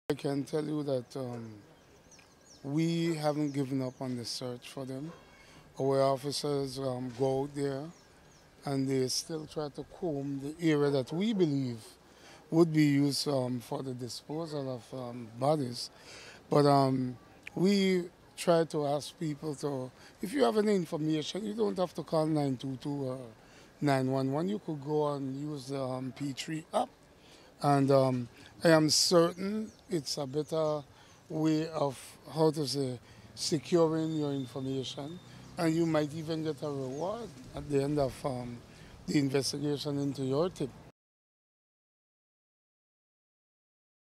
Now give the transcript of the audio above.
I can tell you that we haven't given up on the search for them. Our officers go out there and they still try to comb the area that we believe would be used for the disposal of bodies. But we try to ask people to, if you have any information, you don't have to call 922 or 911. You could go and use the P3 app. And I am certain it's a better way of, how to say, securing your information. And you might even get a reward at the end of the investigation into your tip.